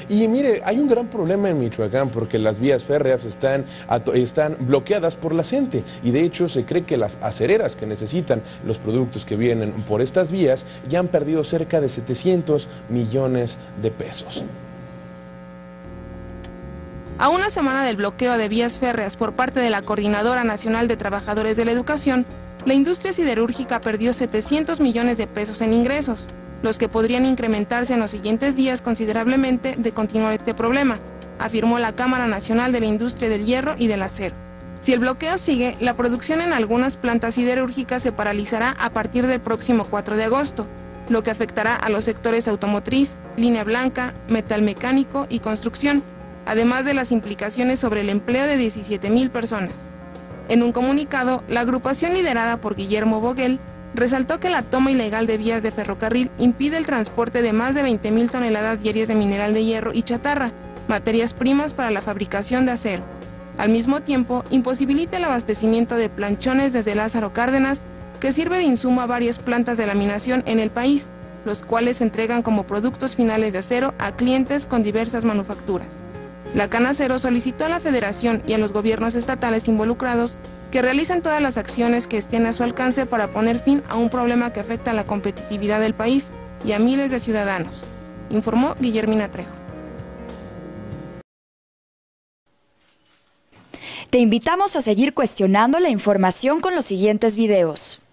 Y mire, hay un gran problema en Michoacán porque las vías férreas están bloqueadas por la CENTE y de hecho se cree que las acereras que necesitan los productos que vienen por estas vías ya han perdido cerca de 700 millones de pesos. A una semana del bloqueo de vías férreas por parte de la Coordinadora Nacional de Trabajadores de la Educación, la industria siderúrgica perdió 700 millones de pesos en ingresos, los que podrían incrementarse en los siguientes días considerablemente de continuar este problema, afirmó la Cámara Nacional de la Industria del Hierro y del Acero. Si el bloqueo sigue, la producción en algunas plantas siderúrgicas se paralizará a partir del próximo 4 de agosto, lo que afectará a los sectores automotriz, línea blanca, metalmecánico y construcción, además de las implicaciones sobre el empleo de 17,000 personas. En un comunicado, la agrupación liderada por Guillermo Vogel resaltó que la toma ilegal de vías de ferrocarril impide el transporte de más de 20,000 toneladas diarias de mineral de hierro y chatarra, materias primas para la fabricación de acero. Al mismo tiempo, imposibilita el abastecimiento de planchones desde Lázaro Cárdenas, que sirve de insumo a varias plantas de laminación en el país, los cuales se entregan como productos finales de acero a clientes con diversas manufacturas. La Canacero solicitó a la Federación y a los gobiernos estatales involucrados que realicen todas las acciones que estén a su alcance para poner fin a un problema que afecta a la competitividad del país y a miles de ciudadanos, informó Guillermina Trejo. Te invitamos a seguir cuestionando la información con los siguientes videos.